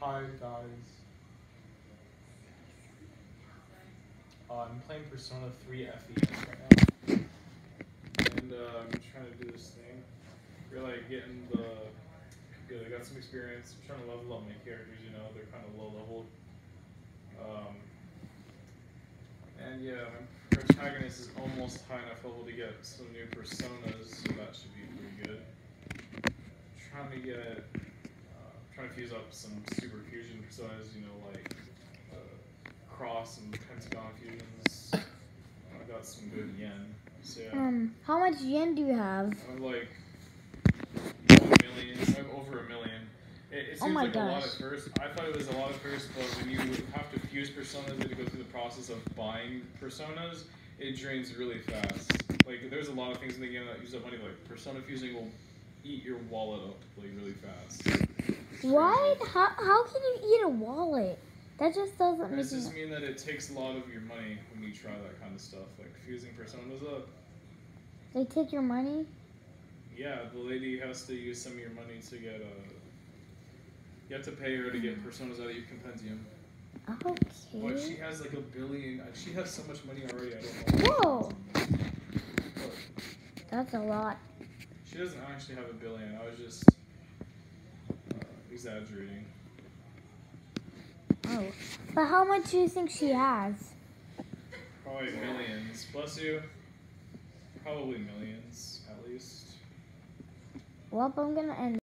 Hi guys. I'm playing Persona 3 FES right now, and I'm trying to do this thing. We're like getting good. I got some experience. I'm trying to level up my characters. You know, they're kind of low level. Um, and yeah, my protagonist is almost high enough level to get some new personas, so that should be pretty good. Trying to get, trying to fuse up some super fusion personas. You know, like cross and pentagon fusions. I got some good yen. So yeah. How much yen do you have? I'm like millions. I'm over $1 million. It Oh seems my like a lot gosh. at first. I thought it was a lot at first, but when you have to fuse personas and to go through the process of buying personas, it drains really fast. Like there's a lot of things in the game that use up money. Like persona fusing will eat your wallet up like really fast. What? How can you eat a wallet? That just doesn't make Does this sense. mean that it takes a lot of your money when you try that kind of stuff, like fusing personas up? They take your money? Yeah, the lady has to use some of your money to get you have to pay her to get personas out of your compendium. Okay. But she has like 1 billion. She has so much money already. I don't know. Whoa. But That's a lot. she doesn't actually have 1 billion. I was just exaggerating. Oh. But how much do you think she has? Probably millions. Bless you. Probably millions at least. Well, I'm gonna end.